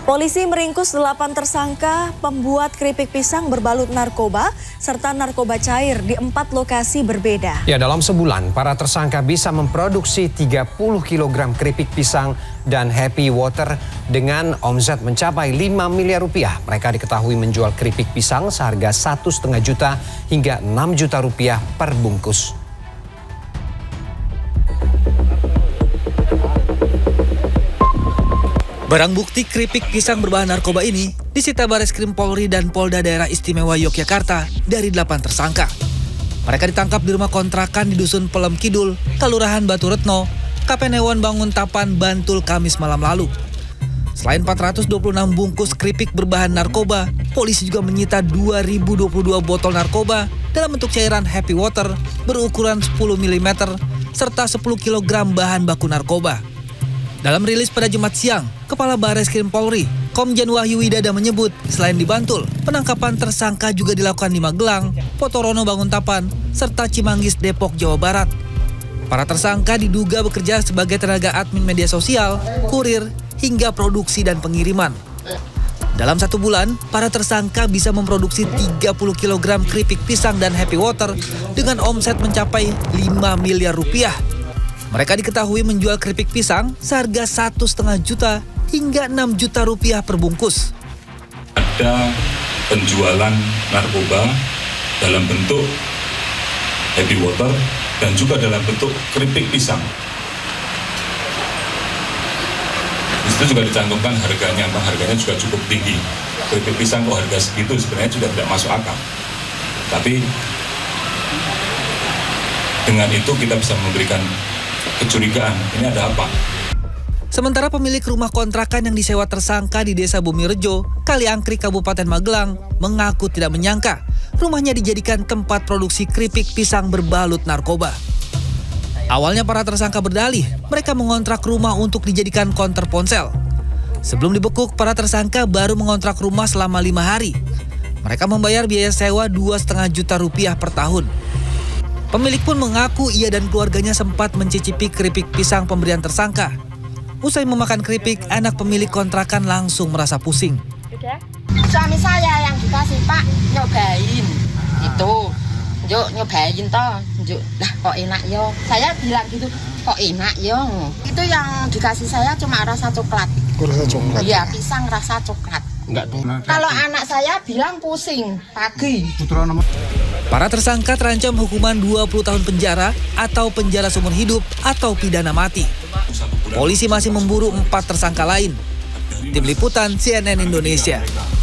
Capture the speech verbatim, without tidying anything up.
Polisi meringkus delapan tersangka pembuat keripik pisang berbalut narkoba serta narkoba cair di empat lokasi berbeda. Ya, dalam sebulan para tersangka bisa memproduksi tiga puluh kilogram keripik pisang dan happy water dengan omset mencapai lima miliar rupiah. Mereka diketahui menjual keripik pisang seharga satu setengah juta hingga enam juta rupiah per bungkus. Barang bukti keripik pisang berbahan narkoba ini disita Bareskrim Polri dan Polda Daerah Istimewa Yogyakarta dari delapan tersangka. Mereka ditangkap di rumah kontrakan di Dusun Pelem Kidul, Kelurahan Batu Retno, Kapanewon Banguntapan, Bantul, Kamis malam lalu. Selain empat ratus dua puluh enam bungkus keripik berbahan narkoba, polisi juga menyita dua ribu dua puluh dua botol narkoba dalam bentuk cairan happy water berukuran sepuluh milimeter serta sepuluh kilogram bahan baku narkoba. Dalam rilis pada Jumat siang, Kepala Bareskrim Polri, Komjen Wahyu Widada menyebut selain di Bantul, penangkapan tersangka juga dilakukan di Magelang, Potorono Banguntapan, serta Cimanggis, Depok, Jawa Barat. Para tersangka diduga bekerja sebagai tenaga admin media sosial, kurir, hingga produksi dan pengiriman. Dalam satu bulan, para tersangka bisa memproduksi tiga puluh kilogram keripik pisang dan happy water dengan omset mencapai lima miliar rupiah. Mereka diketahui menjual keripik pisang seharga satu setengah juta hingga enam juta rupiah per bungkus. Ada penjualan narkoba dalam bentuk happy water dan juga dalam bentuk keripik pisang. Di situ juga dicantumkan harganya, harganya juga cukup tinggi. Keripik pisang kok harga segitu sebenarnya juga tidak masuk akal. Tapi dengan itu kita bisa memberikan kecurigaan, ini ada apa? Sementara pemilik rumah kontrakan yang disewa tersangka di Desa Bumirejo, Kaliangkrik, Kabupaten Magelang, mengaku tidak menyangka rumahnya dijadikan tempat produksi keripik pisang berbalut narkoba. Awalnya para tersangka berdalih, mereka mengontrak rumah untuk dijadikan konter ponsel. Sebelum dibekuk, para tersangka baru mengontrak rumah selama lima hari. Mereka membayar biaya sewa dua setengah juta rupiah per tahun. Pemilik pun mengaku ia dan keluarganya sempat mencicipi keripik pisang pemberian tersangka. Usai memakan keripik, anak pemilik kontrakan langsung merasa pusing. Suami saya yang dikasih, Pak, nyobain. Itu, yuk nyobain toh. Yuk, lah kok enak yo. Saya bilang gitu, kok enak yo. Itu yang dikasih saya cuma rasa coklat. Rasa coklat? Iya, pisang rasa coklat. Enggak dong. Kalau anak saya bilang pusing pagi. Para tersangka terancam hukuman dua puluh tahun penjara atau penjara seumur hidup atau pidana mati. Polisi masih memburu empat tersangka lain. Tim Liputan C N N Indonesia.